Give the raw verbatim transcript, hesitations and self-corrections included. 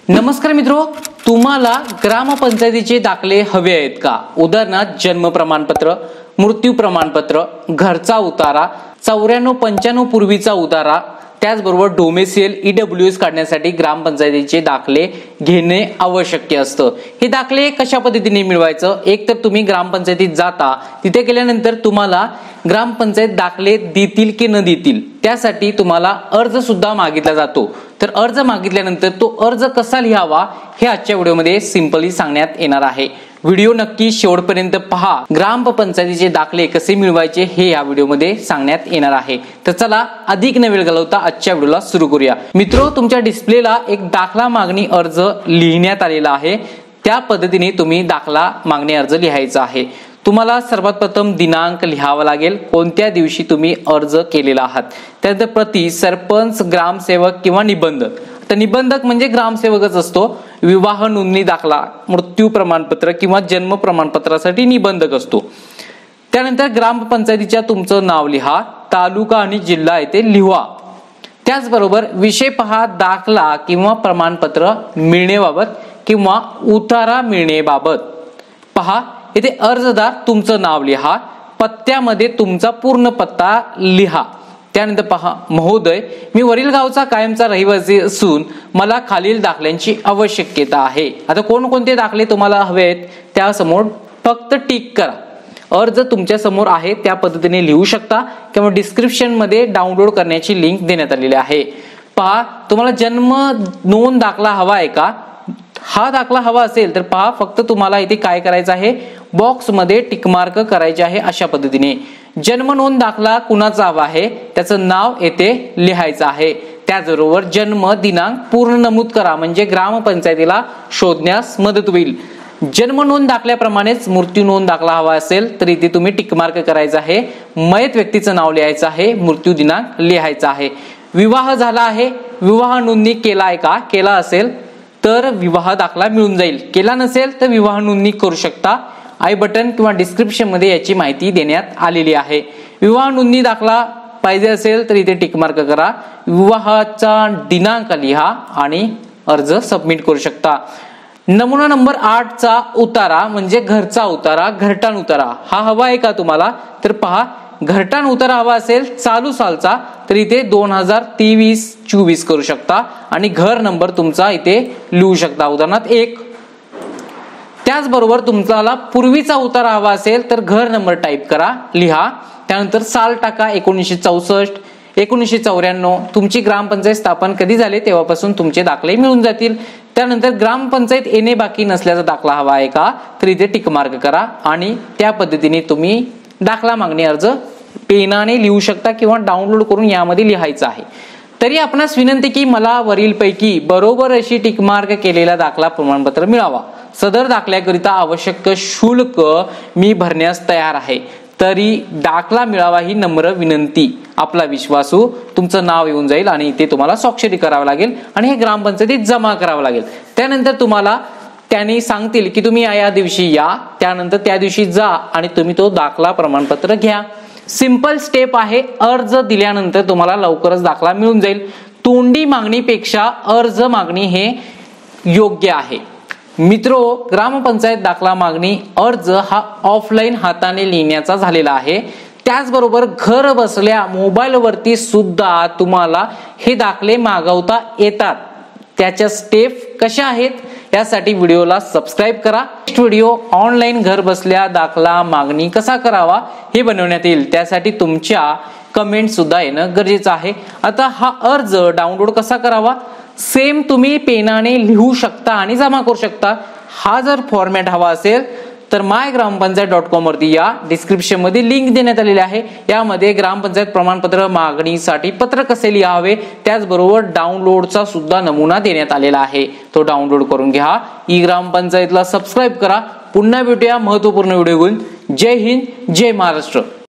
नमस्कार मित्रो, तुम्हाला ग्रामपंचायतीचे दाखले हवे आहेत का? उदाहरणार्थ जन्म प्रमाणपत्र, मृत्यू प्रमाणपत्र, घरचा उतारा, चौऱ्याण्णव पंच्याण्णव पूर्वीचा उतारा, त्याचबरोबर डोमेसियल ईडब्ल्यूएस काढण्यासाठी ग्रामपंचायतीचे दाखले घेणे आवश्यक असतं। हे दाखले कशा पद्धतीने मिळवायचं? एक तर तुम्ही ग्रामपंचायतीत जाता, तिथे गेल्यानंतर तुम्हाला ग्रामपंचायत दाखले देतील की न देतील त्यासाठी तुम्हाला अर्ज सुद्धा मागितला जातो। तर अर्ज मागितल्यानंतर तो अर्ज कसा लिहावा हे आजच्या व्हिडिओमध्ये सिंपली सांगण्यात येणार आहे। व्हिडिओ नक्की शेवटपर्यंत पहा। ग्रामपंचायतीचे दाखले कसे मिळवायचे हे या व्हिडिओमध्ये सांगण्यात येणार आहे। तर चला अधिक न वेळ घालवता आजच्या व्हिडिओला सुरू करूया। मित्रो, तुमच्या डिस्प्लेला एक दाखला मागणी अर्ज लिहिण्यात आलेला आहे। त्या पद्धतीने तुम्ही दाखला मागणी अर्ज लिहायचा आहे। तुम्हाला सर्वात प्रथम दिनांक लिहावा लागेल, कोणत्या दिवशी तुम्ही अर्ज केलेला आहात। त्यानंतर प्रति, सरपंच, ग्रामसेवक किंवा निबंधक। तर निबंधक म्हणजे ग्रामसेवकच असतो। विवाह नोंदणी दाखला, मृत्यू प्रमाणपत्र किंवा जन्म प्रमाणपत्रासाठी निबंधक असतो। त्यानंतर ग्रामपंचायतीच्या तुमचं नाव लिहा, तालुका आणि जिल्हा येथे लिहा। त्याचबरोबर विषय पहा, दाखला किंवा प्रमाणपत्र मिळण्याबाबत किंवा उतारा मिळण्याबाबत। पहा इथे अर्जदार तुमचं नाव लिहा, पत्त्यामध्ये तुमचा पूर्ण पत्ता लिहा। त्यानंतर पहा, महोदय, मी वरील गावचा कायमचा रहिवासी असून मला खालील दाखल्यांची आवश्यकता आहे। आता कोणकोणते दाखले तुम्हाला हवे आहेत त्यासमोर फक्त टिक करा। अर्ज तुमच्या समोर आहे त्या पद्धतीने लिहू शकता किंवा डिस्क्रिप्शन मध्ये डाउनलोड करण्याची लिंक देण्यात आलेली आहे। पहा, तुम्हाला जन्म नोंद दाखला हवा आहे का? हा दाखला हवा असेल तर पहा, फक्त तुम्हाला इथे काय करायचं आहे, बॉक्स मध्ये टिक मार्क करायचे आहे अशा पद्धतीने। जन्म नोंद दाखला कुणाचा हवा आहे त्याचं नाव येथे लिहायचं आहे। त्याचबरोबर जन्म दिनांक पूर्ण नमूद करा, म्हणजे ग्रामपंचायतीला शोधण्यास मदत होईल। जन्म नोंद दाखल्याप्रमाणेच मृत्यू नोंद दाखला हवा असेल तर इथे तुम्ही टिक मार्क करायचं आहे, मयत व्यक्तीचं नाव लिहायचं आहे, मृत्यू दिनांक लिहायचा आहे। विवाह झाला आहे, विवाह नोंदणी केला आहे का? केला असेल तर विवाह दाखला मिळून जाईल, केला नसेल तर विवाह नोंदणी करू शकता। आय बटन किंवा डिस्क्रिप्शन मध्ये याची माहिती देण्यात आलेली आहे। विवाह नोंदणी दाखला पाहिजे असेल तर इथे टिक मार्क करा, विवाहाचा दिनांक लिहा आणि अर्ज सबमिट करू शकता। नमुना नंबर आठ चा उतारा म्हणजे घरचा उतारा, घरटाण उतारा हा हवा आहे का तुम्हाला? तर पहा, घरटाण उतारा हवा असेल चालू सालचा तर इथे दोन हजार तेवीस चोवीस करू शकता आणि घर नंबर तुमचा इथे लिहू शकता, उदाहरणार्थ एक। त्याचबरोबर तुम्हाला पूर्वीचा उतारा हवा असेल तर घर नंबर टाईप करा, लिहा। त्यानंतर साल टाका एकोणीसशे चौसष्ट, एकोणीसशे चौऱ्याण्णव, तुमची ग्रामपंचायत स्थापन कधी झाले तेव्हापासून तुमचे दाखले मिळून जातील। त्यानंतर ग्रामपंचायत येणे बाकी नसल्याचा दाखला हवा आहे का? तर इथे टिक मार्क करा आणि त्या पद्धतीने तुम्ही दाखला मागणी अर्ज पेनाने लिहू शकता किंवा डाउनलोड करून यामध्ये लिहायचं आहे। तरी आपणास विनंती की मला वरीलपैकी बरोबर अशी टिक मार्क केलेला दाखला प्रमाणपत्र मिळावा। सदर दाखल्याकरिता आवश्यक शुल्क मी भरण्यास तयार आहे, तरी दाखला मिळावा ही नम्र विनंती। आपला विश्वासू, तुमचं नाव येऊन जाईल आणि इथे तुम्हाला स्वाक्षरी करावी लागेल आणि हे ग्रामपंचायतीत जमा करावं लागेल। त्यानंतर तुम्हाला त्यांनी सांगतील की तुम्ही या दिवशी या, त्यानंतर त्या दिवशी जा आणि तुम्ही तो दाखला प्रमाणपत्र घ्या। सिंपल स्टेप आहे। अर्ज दिल्यानंतर तुम्हाला लवकरच दाखला मिळून जाईल। तोंडी मागणीपेक्षा अर्ज मागणी हे योग्य आहे। मित्रो, ग्रामपंचायत दाखला मागणी अर्ज हा ऑफलाईन हाताने लिहिण्याचा झालेला आहे। त्याचबरोबर घर बसल्या मोबाईल वरती सुद्धा तुम्हाला हे दाखले मागवता येतात। त्याच्या स्टेप कशा आहेत यासाठी व्हिडिओला सबस्क्राईब करा। नेक्स्ट व्हिडिओ ऑनलाईन घर बसल्या दाखला मागणी कसा करावा हे बनवण्यात येईल, त्यासाठी तुमच्या कमेंट सुद्धा येणं गरजेचं आहे। आता हा अर्ज डाउनलोड कसा करावा? सेम तुम्ही पेनाने लिहू शकता आणि जमा करू शकता। हा जर फॉर्मॅट हवा असेल तर माय ग्रामपंचायत डॉट कॉम वरती या, डिस्क्रिप्शन मध्ये लिंक देण्यात आलेली आहे। यामध्ये ग्रामपंचायत प्रमाणपत्र मागणीसाठी पत्र कसे लिहावे त्याचबरोबर डाउनलोडचा सुद्धा नमुना देण्यात आलेला आहे, तो डाउनलोड करून घ्या। ई ग्रामपंचायतला सबस्क्राईब करा। पुन्हा भेटूया महत्वपूर्ण व्हिडिओ घेऊन। जय हिंद, जय महाराष्ट्र।